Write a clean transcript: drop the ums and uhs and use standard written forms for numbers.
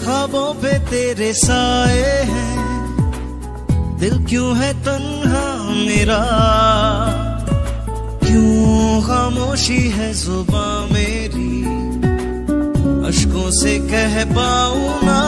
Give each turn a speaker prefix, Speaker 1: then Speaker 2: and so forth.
Speaker 1: ख्वाबों पे तेरे साए हैं, दिल क्यों है तन्हा मेरा, क्यों खामोशी है जुबां मेरी, अश्कों से कह पाऊं ना